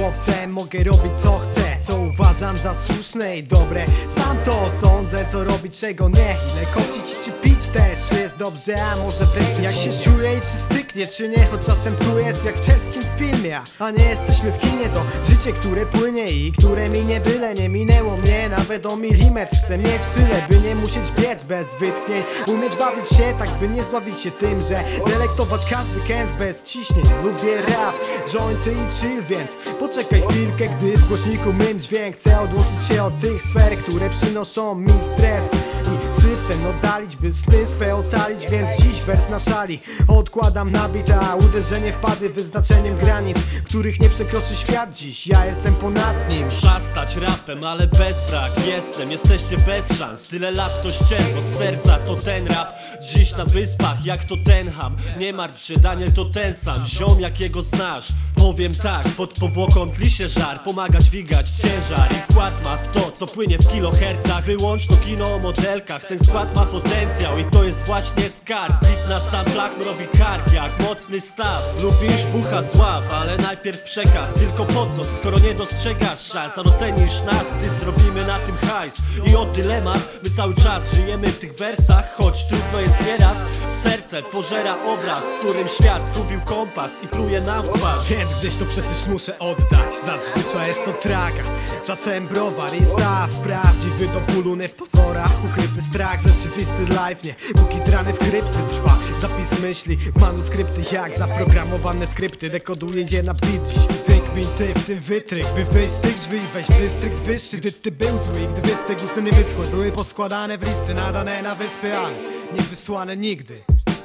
chłopcem, mogę robić co chcę, co uważam za słuszne i dobre. Sam to sądzę, co robić, czego nie. Ile kocić czy pić też, czy jest dobrze, a może wręcz jak się czuję i czy styknie, czy nie. Choć czasem tu jest jak w czeskim filmie, a nie jesteśmy w kinie. To życie, które płynie i które minie, byle nie minęło mnie nawet o milimetr. Chcę mieć tyle, by nie musieć biec bez wytchnień. Umieć bawić się tak, by nie zławić się tym, że delektować każdy kęs bez ciśnień. Lubię rap, jointy i chill, więc poczekaj chwilkę, gdy w głośniku mym dźwięk. Chcę odłączyć się od tych sfer, które przynoszą mi stres i syf ten oddalić, by sny swe ocalić. Więc dziś wers na szali odkładam na bit, a uderzenie wpady wyznaczeniem granic, których nie przekroczy świat dziś. Ja jestem ponad nim. Szastać rapem, ale bez brak jesteście bez szans. Tyle lat to ścierwo z serca, to ten rap. Dziś na wyspach jak to ten ham. Nie martw się, Daniel to ten sam ziom, jakiego znasz. Powiem tak, pod powłoką tli się żar. Pomaga dźwigać ciężar i wkład ma w to, co płynie w kilohercach. Wyłącz to kino o modelkach, ten skład ma potencjał i to jest właśnie skarb. Bit na samplach mrowi kark jak mocny staw. Lubisz bucha złap, ale najpierw przekaz. Tylko po co, skoro nie dostrzegasz szans? A docenisz nas, gdy zrobimy na tym hajs. I o dylemat, my cały czas żyjemy w tych wersach. Choć trudno jest nieraz, serce pożera obraz, w którym świat zgubił kompas i pluje nam w twarz. Więc gdzieś to przecież muszę oddać. Zazwyczaj jest to traga, czasem browar i staw. Prawdziwy do bólu, nie w pozorach. Ukryty strach, rzeczywisty life, nie póki drany w krypty trwa. Zapis myśli w manuskrypty jak zaprogramowane skrypty. Dekoduję je na beat, dziś wykmin ty w tym wytrych, by wyjść z tych drzwi, wejść w dystrykt wyższy. Gdy ty był zły i gdy wystygł, sny nie wyschły, były poskładane w listy, nadane na wyspy, ale nie wysłane nigdy.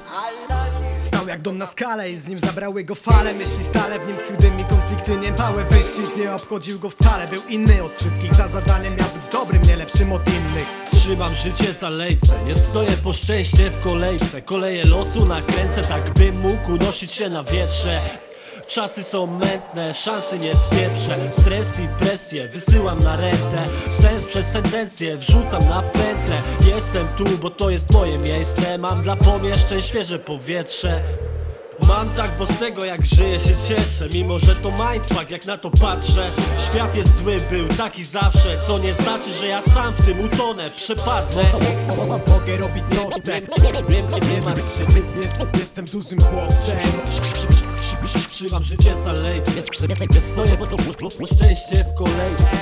Stał jak dom na skale i z nim zabrały go fale. Myśli stale, w nim tkwił dym i konflikty niemałe. Wyścig nie obchodził go wcale, był inny od wszystkich. Za zadaniem miał być dobrym, nie lepszym od innych. Trzymam życie za lejce, nie stoję po szczęście w kolejce. Koleje losu nakręcę, tak bym mógł unosić się na wietrze. Czasy są mętne, szansy nie spieprzę. Stres i presję wysyłam na rentę. Sens przez sentencję wrzucam na pętlę. Jestem tu, bo to jest moje miejsce. Mam dla pomieszczeń świeże powietrze. Mam tak, bo z tego jak żyję się cieszę. Mimo że to mindfuck, jak na to patrzę. Świat jest zły, był taki zawsze. Co nie znaczy, że ja sam w tym utonę, przepadnę. Mogę robić co chcę. Nie martw się, jestem dużym chłopcem. Trzymam życie za lejce. Stoję, bo to szczęście w kolejce.